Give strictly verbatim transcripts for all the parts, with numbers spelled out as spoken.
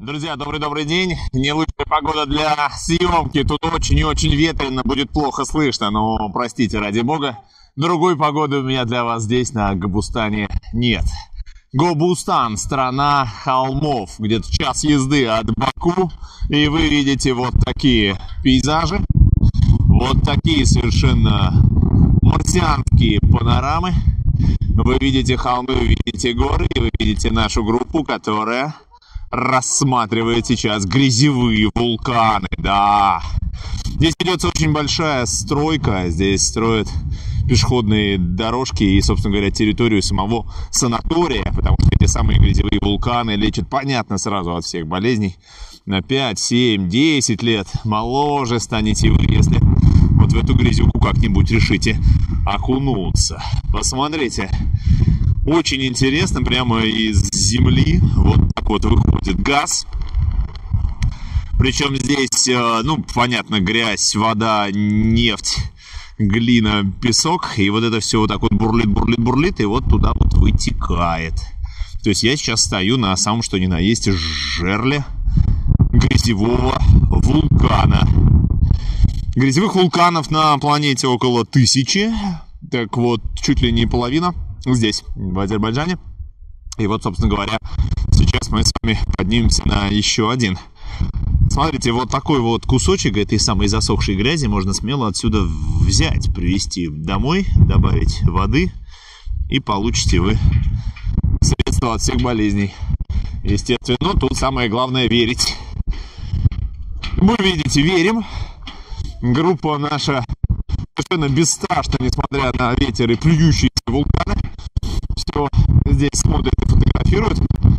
Друзья, добрый-добрый день. Не лучшая погода для съемки. Тут очень и очень ветрено, будет плохо слышно, но простите, ради бога. Другой погоды у меня для вас здесь, на Габустане, нет. Гобустан – страна холмов, где-то час езды от Баку. И вы видите вот такие пейзажи, вот такие совершенно марсианские панорамы. Вы видите холмы, вы видите горы, и вы видите нашу группу, которая рассматривает сейчас грязевые вулканы. Да, здесь ведется очень большая стройка, здесь строят пешеходные дорожки и, собственно говоря, территорию самого санатория, потому что эти самые грязевые вулканы лечат, понятно, сразу от всех болезней. На пять, семь, десять лет моложе станете вы, если вот в эту грязюку как-нибудь решите окунуться. Посмотрите, очень интересно, прямо из земли вот так вот выходит газ. Причем здесь, ну, понятно, грязь, вода, нефть, глина, песок. И вот это все вот так вот бурлит, бурлит, бурлит, и вот туда вот вытекает. То есть я сейчас стою на самом что ни на есть жерле грязевого вулкана. Грязевых вулканов на планете около тысячи. Так вот, чуть ли не половина здесь, в Азербайджане. И вот, собственно говоря, сейчас мы с вами поднимемся на еще один. Смотрите, вот такой вот кусочек этой самой засохшей грязи можно смело отсюда взять, привезти домой, добавить воды, и получите вы средства от всех болезней. Естественно, тут самое главное верить. Мы, видите, верим. Группа наша совершенно бесстрашна, несмотря на ветер и плюющиеся вулканы. Все здесь смотрят и фотографируют.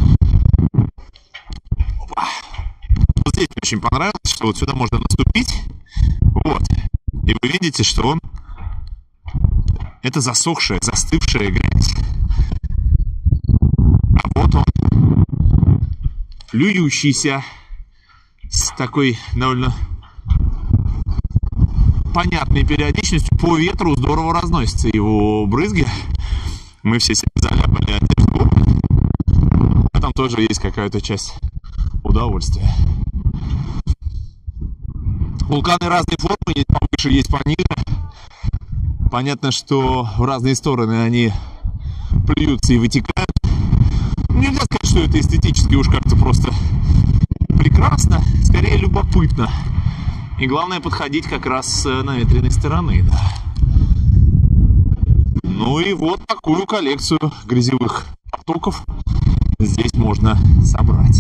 Опа. Вот здесь мне очень понравилось, что вот сюда можно наступить. Вот. И вы видите, что он... Это засохшая, застывшая грязь. А вот он, плюющийся, с такой довольно понятной периодичностью, по ветру здорово разносятся его брызги. Мы все себя заляпали одежду. А там тоже есть какая-то часть удовольствия. Вулканы разной формы, есть повыше, есть пониже. Понятно, что в разные стороны они плюются и вытекают. Нельзя сказать, что это эстетически уж как-то просто прекрасно, скорее любопытно. И главное подходить как раз с наветренной стороны, да. Ну и вот такую коллекцию грязевых потоков здесь можно собрать.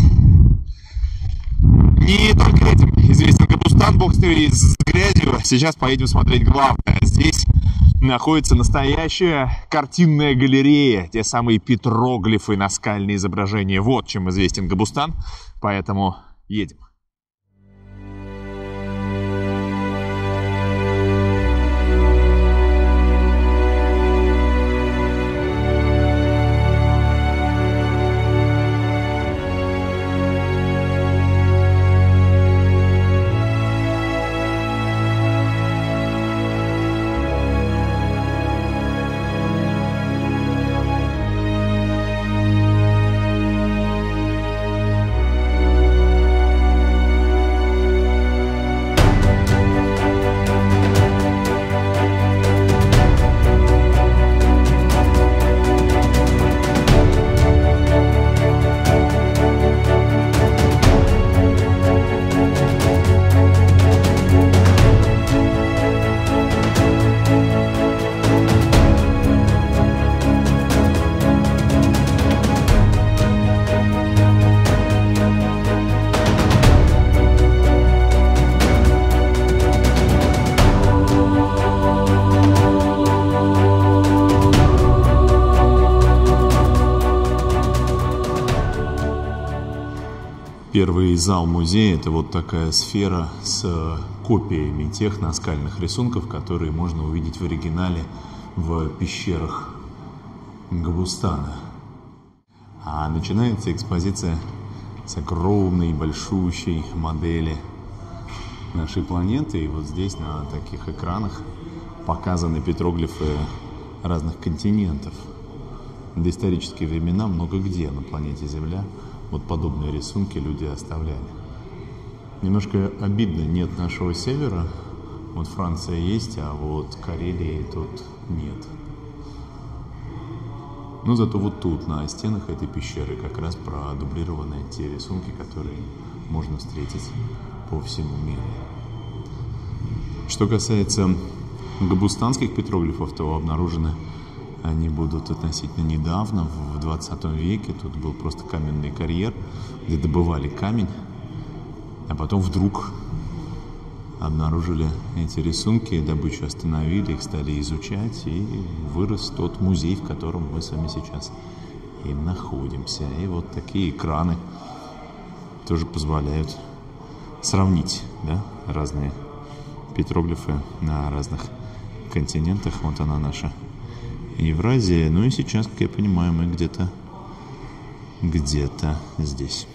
Не только этим известен Габустан, бог с ней, с грязью. Сейчас поедем смотреть главное. Здесь находится настоящая картинная галерея, те самые петроглифы, наскальные изображения. Вот чем известен Габустан, поэтому едем. Первый зал музея – это вот такая сфера с копиями тех наскальных рисунков, которые можно увидеть в оригинале в пещерах Габустана. А начинается экспозиция с огромной, большущей модели нашей планеты. И вот здесь на таких экранах показаны петроглифы разных континентов. Доисторические времена много где на планете Земля вот подобные рисунки люди оставляли. Немножко обидно, нет нашего севера. Вот Франция есть, а вот Карелии тут нет. Но зато вот тут, на стенах этой пещеры, как раз продублированы те рисунки, которые можно встретить по всему миру. Что касается гобустанских петроглифов, то обнаружены они будут относительно недавно, в двадцатом веке. Тут был просто каменный карьер, где добывали камень, а потом вдруг обнаружили эти рисунки, добычу остановили, их стали изучать, и вырос тот музей, в котором мы с вами сейчас и находимся. И вот такие экраны тоже позволяют сравнить, да, разные петроглифы на разных континентах. Вот она, наша Евразия. Ну и сейчас, как я понимаю, мы где-то где-то здесь.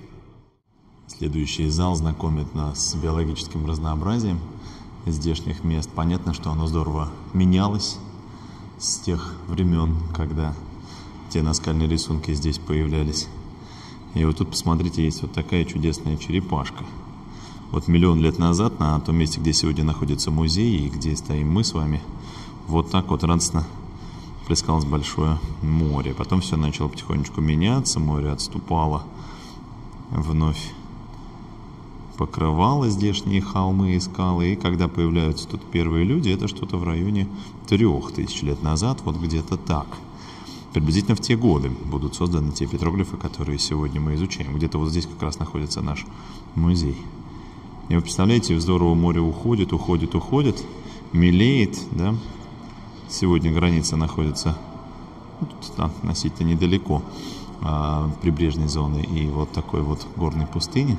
Следующий зал знакомит нас с биологическим разнообразием здешних мест. Понятно, что оно здорово менялось с тех времен, когда те наскальные рисунки здесь появлялись. И вот тут, посмотрите, есть вот такая чудесная черепашка. Вот миллион лет назад на том месте, где сегодня находится музей и где стоим мы с вами, вот так вот радостно плескалось большое море. Потом все начало потихонечку меняться, море отступало, вновь покрывало здешние холмы и скалы. И когда появляются тут первые люди, это что-то в районе трех тысяч лет назад, вот где-то так. Приблизительно в те годы будут созданы те петроглифы, которые сегодня мы изучаем. Где-то вот здесь как раз находится наш музей. И вы представляете, здорово море уходит, уходит, уходит, мелеет, да? Сегодня граница находится ну, тут относительно недалеко а, прибрежной зоны и вот такой вот горной пустыни.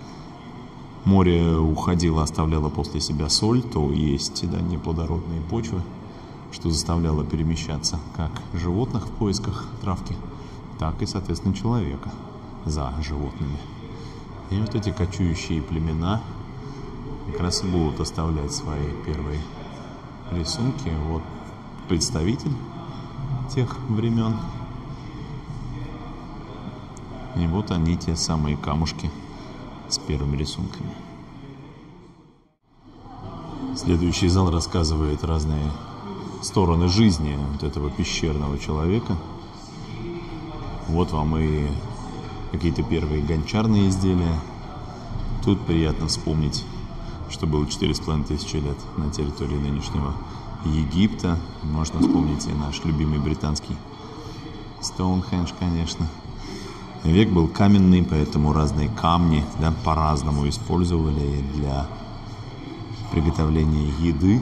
Море уходило, оставляло после себя соль, то есть, да, неплодородные почвы, что заставляло перемещаться как животных в поисках травки, так и, соответственно, человека за животными. И вот эти кочующие племена как раз и будут оставлять свои первые рисунки. Вот представитель тех времен. И вот они, те самые камушки с первыми рисунками. Следующий зал рассказывает разные стороны жизни вот этого пещерного человека. Вот вам и какие-то первые гончарные изделия. Тут приятно вспомнить, что было четыре с половиной тысячи лет на территории нынешнего Египта. Можно вспомнить и наш любимый британский Стоунхендж, конечно. Век был каменный, поэтому разные камни, да, по-разному использовали для приготовления еды.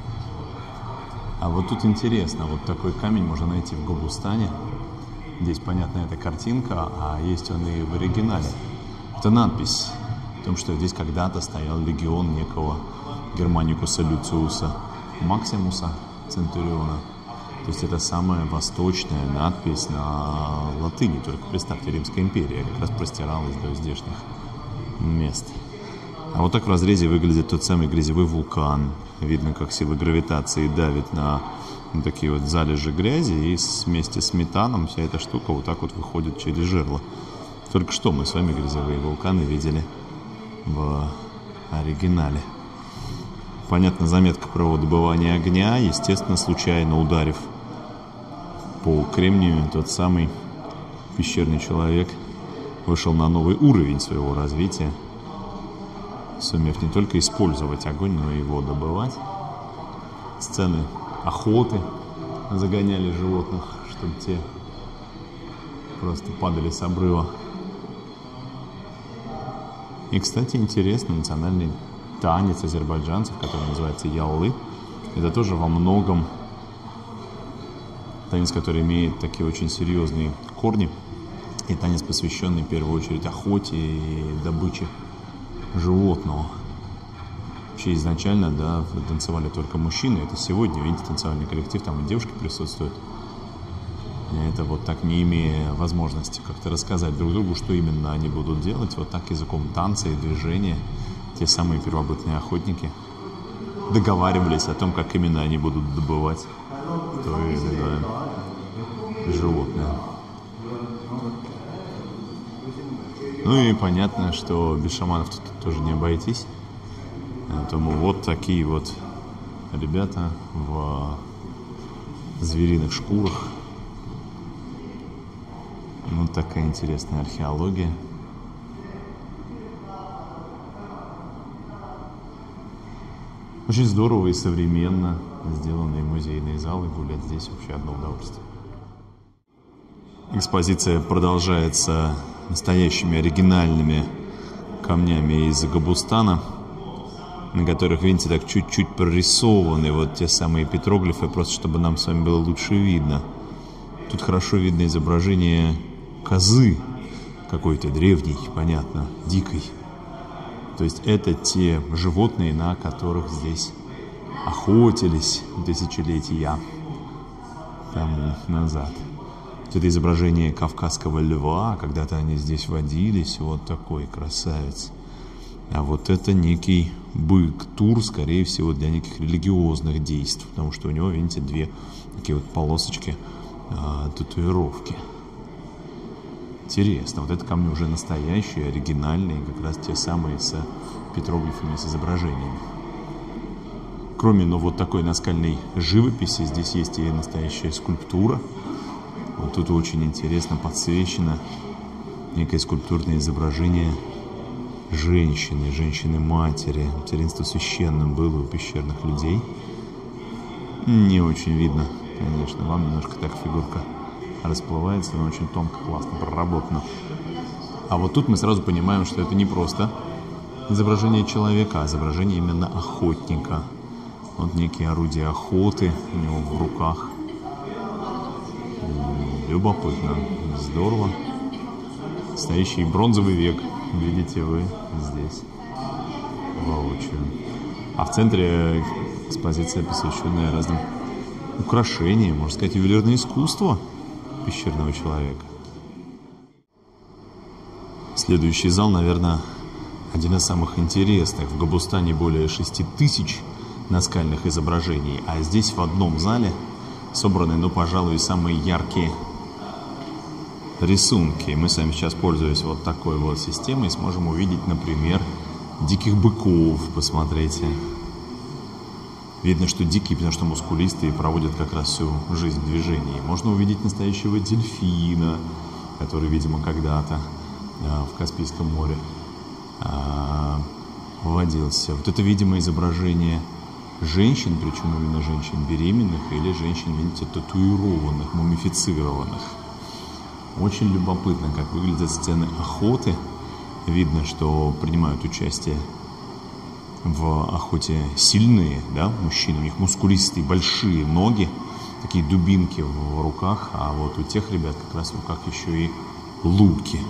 А вот тут интересно, вот такой камень можно найти в Гобустане. Здесь, понятно, это картинка, а есть он и в оригинале. Это надпись о том, что здесь когда-то стоял легион некого Германикуса Люциуса Максимуса Центуриона. То есть это самая восточная надпись на латыни. Только представьте, Римская империя как раз простиралась до здешних мест. А вот так в разрезе выглядит тот самый грязевой вулкан. Видно, как сила гравитации давит на вот такие вот залежи грязи, и вместе с метаном вся эта штука вот так вот выходит через жерло. Только что мы с вами грязевые вулканы видели в оригинале. Понятно, заметка про добывание огня, естественно, случайно ударив по кремнию, тот самый пещерный человек вышел на новый уровень своего развития, сумев не только использовать огонь, но и его добывать. Сцены охоты загоняли животных, чтобы те просто падали с обрыва. И, кстати, интересный национальный танец азербайджанцев, который называется яллы. Это тоже во многом танец, который имеет такие очень серьезные корни. И танец, посвященный в первую очередь охоте и добыче животного. Вообще изначально, да, танцевали только мужчины. Это сегодня, видите, танцевальный коллектив, там и девушки присутствуют. И это вот так, не имея возможности как-то рассказать друг другу, что именно они будут делать, вот так языком танца и движения те самые первобытные охотники договаривались о том, как именно они будут добывать то или иное животное. Ну и понятно, что без шаманов тут тоже не обойтись. Поэтому вот такие вот ребята в звериных шкурах. Вот такая интересная археология. Очень здорово и современно сделанные музейные залы. Гулять здесь вообще одно удовольствие. Экспозиция продолжается настоящими оригинальными камнями из Гобустана, на которых, видите, так чуть-чуть прорисованы вот те самые петроглифы, просто чтобы нам с вами было лучше видно. Тут хорошо видно изображение козы какой-то древней, понятно, дикой. То есть это те животные, на которых здесь охотились тысячелетия тому назад. Это изображение кавказского льва, когда-то они здесь водились, вот такой красавец. А вот это некий бык, тур, скорее всего, для неких религиозных действий, потому что у него, видите, две такие вот полосочки а, татуировки. Интересно, вот это камни уже настоящие, оригинальные, как раз те самые с петроглифами, с изображениями. Кроме, ну, вот такой наскальной живописи, здесь есть и настоящая скульптура. Вот тут очень интересно подсвечено некое скульптурное изображение женщины, женщины-матери. Материнство священным было у пещерных людей. Не очень видно, конечно, вам немножко так фигурка расплывается, но очень тонко, классно проработано. А вот тут мы сразу понимаем, что это не просто изображение человека, а изображение именно охотника. Вот некие орудия охоты у него в руках. Любопытно, здорово. Настоящий бронзовый век, видите вы здесь воочию. А в центре экспозиция, посвященная разным украшениям, можно сказать, ювелирное искусство пещерного человека. Следующий зал, наверное, один из самых интересных. В Гобустане более шести тысяч наскальных изображений, а здесь в одном зале собраны, ну, пожалуй, самые яркие рисунки. Мы с вами сейчас, пользуясь вот такой вот системой, сможем увидеть, например, диких быков. Посмотрите. Видно, что дикие, потому что мускулистые, проводят как раз всю жизнь в движении. Можно увидеть настоящего дельфина, который, видимо, когда-то а, в Каспийском море а, водился. Вот это, видимо, изображение женщин, причем именно женщин беременных или женщин, видите, татуированных, мумифицированных. Очень любопытно, как выглядят сцены охоты. Видно, что принимают участие в охоте сильные, да, мужчины. У них мускулистые, большие ноги, такие дубинки в руках. А вот у тех ребят как раз в руках еще и луки.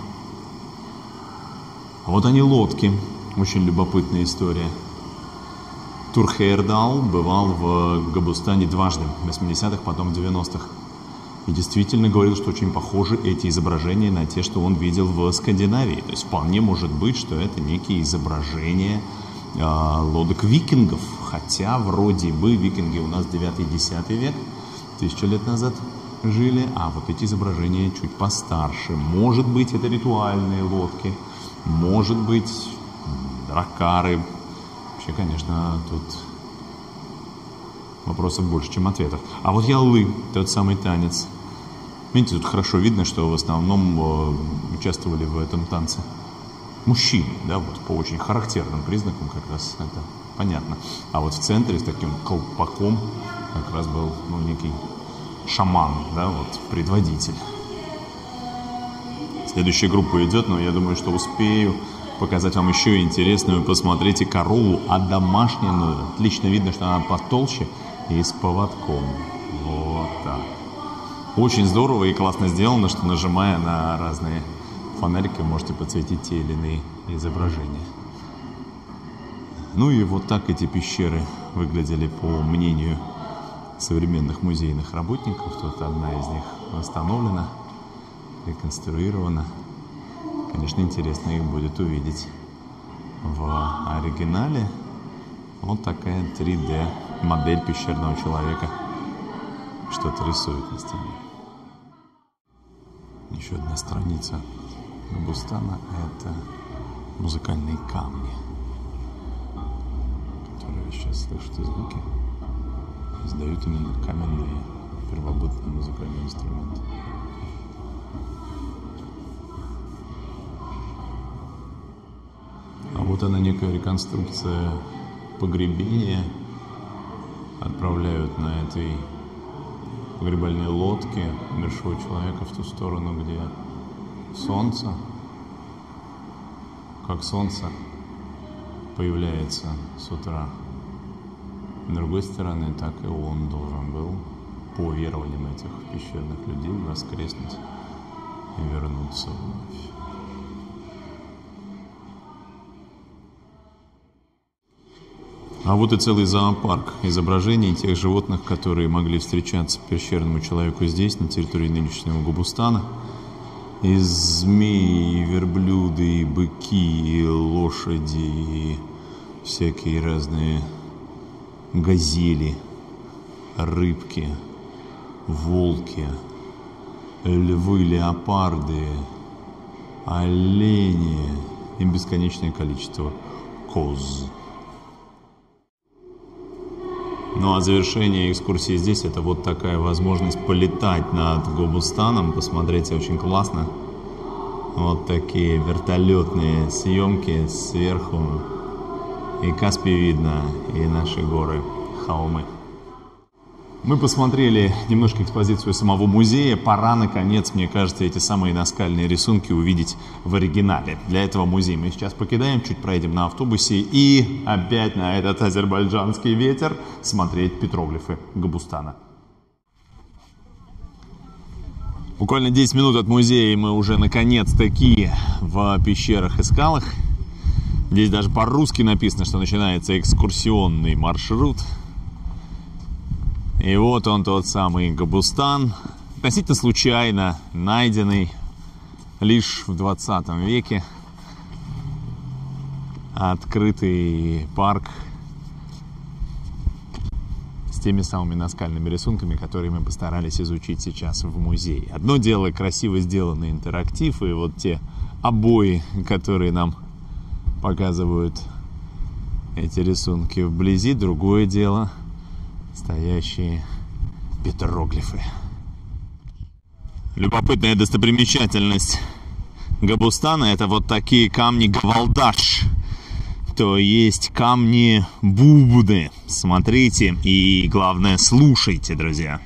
А вот они, лодки. Очень любопытная история. Тур Хейердал бывал в Гобустане дважды, в восьмидесятых, потом в девяностых. И действительно говорил, что очень похожи эти изображения на те, что он видел в Скандинавии. То есть вполне может быть, что это некие изображения э, лодок викингов. Хотя вроде бы викинги у нас девятый-десятый век, тысячу лет назад жили, а вот эти изображения чуть постарше. Может быть, это ритуальные лодки, может быть, дракары. Вообще, конечно, тут вопросов больше, чем ответов. А вот яллы, тот самый танец. Видите, тут хорошо видно, что в основном э, участвовали в этом танце мужчины, да, вот по очень характерным признакам как раз это понятно. А вот в центре с таким колпаком как раз был, ну, некий шаман, да, вот предводитель. Следующая группа идет, но я думаю, что успею показать вам еще интересную. Посмотрите корову одомашненную. Отлично видно, что она потолще и с поводком. Вот так. Очень здорово и классно сделано, что, нажимая на разные фонарики, можете подсветить те или иные изображения. Ну и вот так эти пещеры выглядели, по мнению современных музейных работников. Тут одна из них восстановлена, реконструирована. Конечно, интересно их будет увидеть в оригинале. Вот такая три дэ модель пещерного человека что-то рисует на стене. Еще одна страница Габустана — это музыкальные камни, которые вы сейчас слышите звуки, издают именно каменные первобытные музыкальные инструменты. А вот она, некая реконструкция погребения. Отправляют на этой погребальной лодке умершего человека в ту сторону, где солнце, как солнце появляется с утра. С другой стороны, так и он должен был, по верованиям этих пещерных людей, воскреснуть и вернуться вновь. А вот и целый зоопарк изображений тех животных, которые могли встречаться пещерному человеку здесь, на территории нынешнего Габустана. И змеи, и верблюды, и быки, и лошади, и всякие разные газели, рыбки, волки, львы, леопарды, олени и бесконечное количество коз. Ну а завершение экскурсии здесь — это вот такая возможность полетать над Габустаном. Посмотрите, очень классно. Вот такие вертолетные съемки сверху. И Каспий видно, и наши горы, холмы. Мы посмотрели немножко экспозицию самого музея. Пора, наконец, мне кажется, эти самые наскальные рисунки увидеть в оригинале. Для этого музей мы сейчас покидаем, чуть проедем на автобусе и опять на этот азербайджанский ветер смотреть петроглифы Габустана. Буквально десять минут от музея, и мы уже наконец-таки в пещерах и скалах. Здесь даже по-русски написано, что начинается экскурсионный маршрут. И вот он, тот самый Габустан, относительно случайно найденный лишь в двадцатом веке. Открытый парк с теми самыми наскальными рисунками, которые мы постарались изучить сейчас в музее. Одно дело красиво сделанный интерактив, и вот те обои, которые нам показывают эти рисунки вблизи. Другое дело стоящие петроглифы. Любопытная достопримечательность Габустана — это вот такие камни гавалдаш, то есть камни Будды. Смотрите и, главное, слушайте, друзья.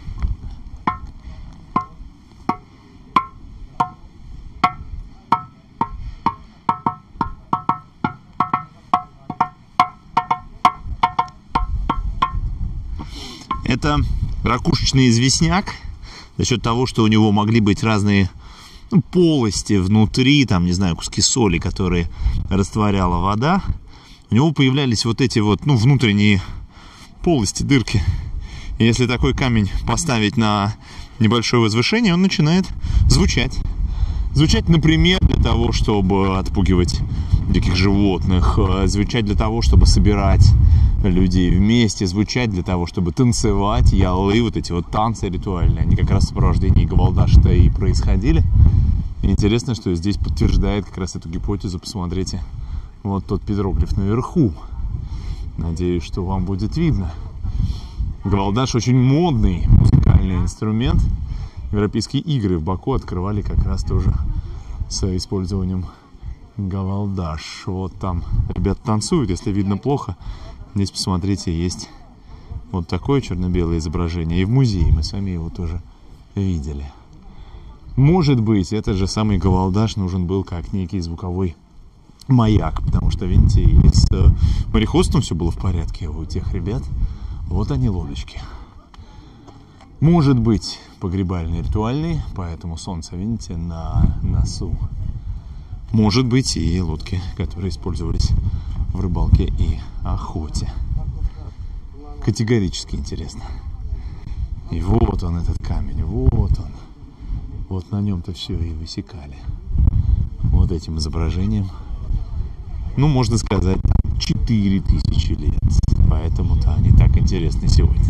Это ракушечный известняк, за счет того, что у него могли быть разные, ну, полости внутри, там, не знаю, куски соли, которые растворяла вода. У него появлялись вот эти вот, ну, внутренние полости, дырки. И если такой камень поставить на небольшое возвышение, он начинает звучать. Звучать, например, для того, чтобы отпугивать диких животных, звучать для того, чтобы собирать людей вместе, звучать для того, чтобы танцевать. Ялы, вот эти вот танцы ритуальные, они как раз в сопровождении гавалдаша-то и происходили. И интересно, что здесь подтверждает как раз эту гипотезу. Посмотрите, вот тот петроглиф наверху. Надеюсь, что вам будет видно. Гавалдаш очень модный музыкальный инструмент. Европейские игры в Баку открывали как раз тоже с использованием гавалдаш. Вот там ребята танцуют, если видно плохо. Здесь, посмотрите, есть вот такое черно-белое изображение. И в музее мы с вами его тоже видели. Может быть, этот же самый гавалдаш нужен был как некий звуковой маяк. Потому что, видите, и с мореходством все было в порядке у тех ребят. Вот они, лодочки. Может быть, погребальный ритуальный, поэтому солнце, видите, на носу. Может быть, и лодки, которые использовались в рыбалке и охоте. Категорически интересно. И вот он, этот камень, вот он. Вот на нем-то все и высекали. Вот этим изображением. Ну, можно сказать, четыре тысячи лет. Поэтому-то они так интересны сегодня.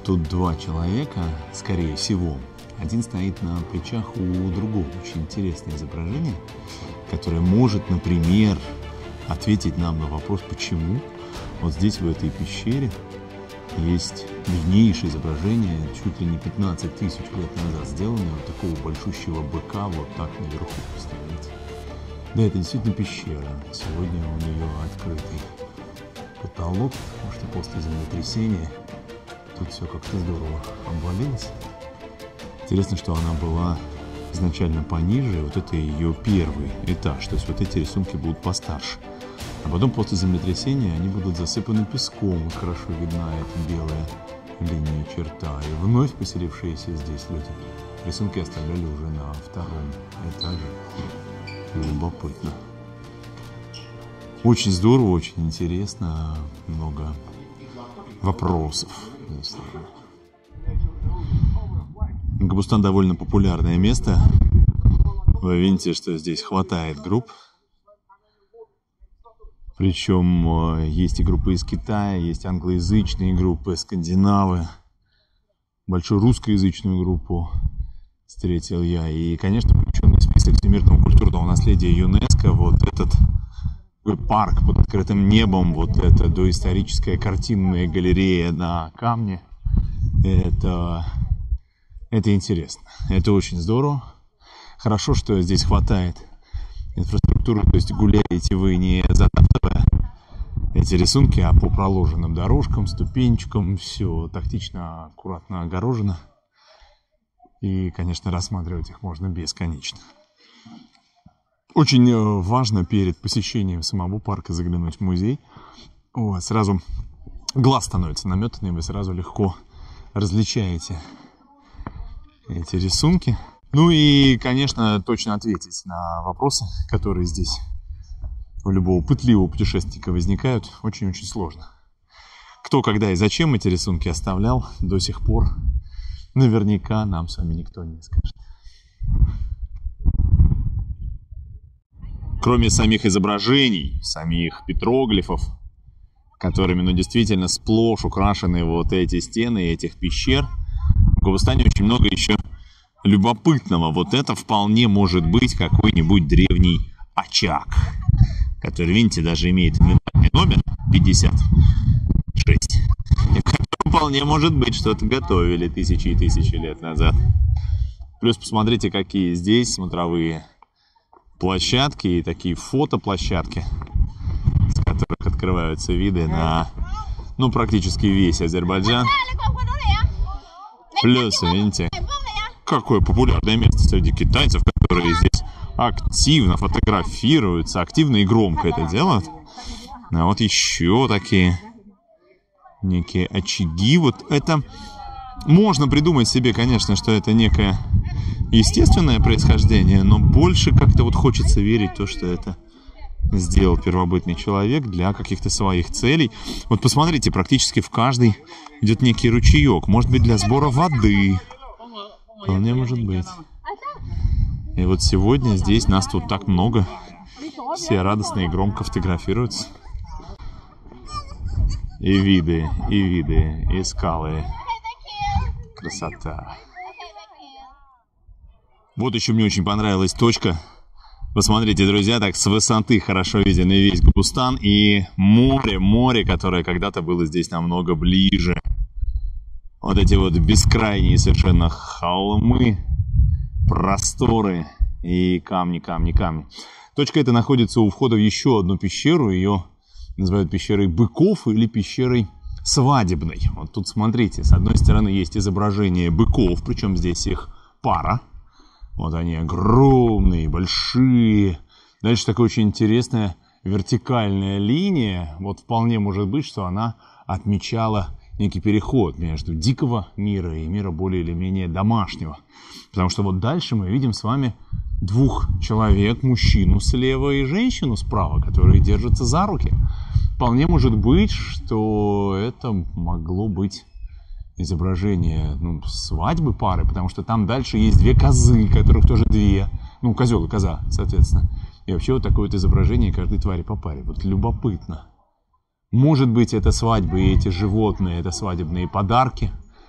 тут два человека, скорее всего. Один стоит на плечах у другого. Очень интересное изображение, которое может, например, ответить нам на вопрос, почему вот здесь, в этой пещере, есть древнейшее изображение, чуть ли не пятнадцать тысяч лет назад сделанное, вот такого большущего быка вот так наверху, представляете? Да, это действительно пещера. Сегодня у нее открытый потолок, потому что после землетрясения тут все как-то здорово обвалилось. Интересно, что она была изначально пониже, вот это ее первый этаж, то есть вот эти рисунки будут постарше. А потом после землетрясения они будут засыпаны песком, вот хорошо видна эта белая линия черта. И вновь поселившиеся здесь люди рисунки оставляли уже на втором этаже. Любопытно. Очень здорово, очень интересно, много вопросов. Габустан довольно популярное место. Вы видите, что здесь хватает групп. Причем есть и группы из Китая, есть англоязычные группы, скандинавы. Большую русскоязычную группу встретил я. И, конечно, включенный в список всемирного культурного наследия ЮНЕСКО вот этот парк под открытым небом, вот эта доисторическая картинная галерея на камне. Это, это интересно. Это очень здорово. Хорошо, что здесь хватает инфраструктуры, то есть гуляете вы не затаптывая эти рисунки, а по проложенным дорожкам, ступенечкам, все тактично, аккуратно огорожено. И, конечно, рассматривать их можно бесконечно. Очень важно перед посещением самого парка заглянуть в музей. О, сразу глаз становится наметанный, вы сразу легко различаете эти рисунки. Ну и, конечно, точно ответить на вопросы, которые здесь у любого пытливого путешественника возникают, очень-очень сложно. Кто, когда и зачем эти рисунки оставлял, до сих пор наверняка нам с вами никто не скажет. Кроме самих изображений, самих петроглифов, которыми, ну, действительно сплошь украшены вот эти стены этих пещер, в Габустане очень много еще любопытного. Вот это вполне может быть какой-нибудь древний очаг, который, видите, даже имеет инвентарный номер пятьдесят шесть. И в котором вполне может быть что-то готовили тысячи и тысячи лет назад. Плюс посмотрите, какие здесь смотровые площадки и такие фотоплощадки, с которых открываются виды на, ну, практически весь Азербайджан. Плюс, видите, какое популярное место среди китайцев, которые здесь активно фотографируются, активно и громко это делают. А вот еще такие некие очаги. Вот это можно придумать себе, конечно, что это некое естественное происхождение, но больше как-то вот хочется верить в то, что это сделал первобытный человек для каких-то своих целей. Вот посмотрите, практически в каждой идет некий ручеек. Может быть, для сбора воды. Вполне может быть. И вот сегодня здесь нас тут так много. Все радостно и громко фотографируются. И виды, и виды, и скалы. Красота. Вот еще мне очень понравилась точка. Посмотрите, друзья, так с высоты хорошо виден и весь Габустан, и море, море, которое когда-то было здесь намного ближе. Вот эти вот бескрайние совершенно холмы, просторы и камни, камни, камни. Точка эта находится у входа в еще одну пещеру. Ее называют пещерой быков или пещерой свадебной. Вот тут смотрите, с одной стороны есть изображение быков, причем здесь их пара. Вот они огромные, большие. Дальше такая очень интересная вертикальная линия. Вот вполне может быть, что она отмечала некий переход между дикого мира и мира более или менее домашнего. Потому что вот дальше мы видим с вами двух человек, мужчину слева и женщину справа, которые держатся за руки. Вполне может быть, что это могло быть изображение, ну, свадьбы пары, потому что там дальше есть две козы, которых тоже две. Ну, козел и коза, соответственно. И вообще вот такое вот изображение каждой твари по паре. Вот любопытно. Может быть, это свадьбы и эти животные, это свадебные подарки.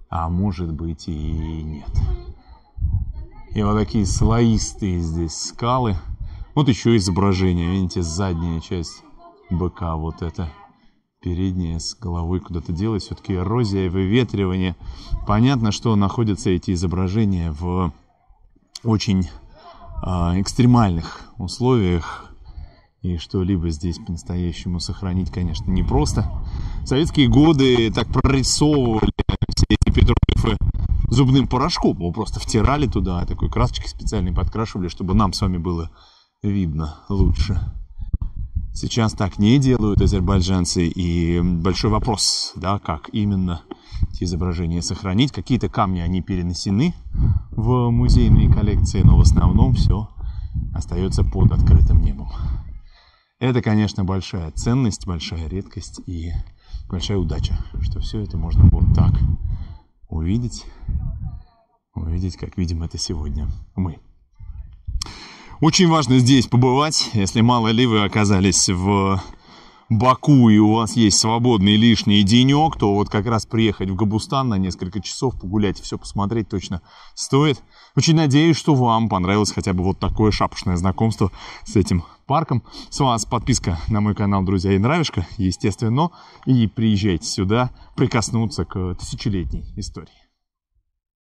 а может быть и нет. И вот такие слоистые здесь скалы. Вот еще изображение, видите, задняя часть быка, вот это. Передняя с головой куда-то делать. Все-таки эрозия, выветривание. Понятно, что находятся эти изображения в очень э, экстремальных условиях. И что-либо здесь по-настоящему сохранить, конечно, непросто. В советские годы так прорисовывали все эти петроглифы зубным порошком. Мы просто втирали туда, такой красочкой специальной подкрашивали, чтобы нам с вами было видно лучше. Сейчас так не делают азербайджанцы, и большой вопрос, да, как именно эти изображения сохранить. Какие-то камни, они перенесены в музейные коллекции, но в основном все остается под открытым небом. Это, конечно, большая ценность, большая редкость и большая удача, что все это можно вот так увидеть, увидеть, как видим это сегодня мы. Очень важно здесь побывать, если мало ли вы оказались в Баку и у вас есть свободный лишний денек, то вот как раз приехать в Габустан на несколько часов, погулять и все посмотреть точно стоит. Очень надеюсь, что вам понравилось хотя бы вот такое шапошное знакомство с этим парком. С вас подписка на мой канал, друзья, и нравишка, естественно, и приезжайте сюда прикоснуться к тысячелетней истории.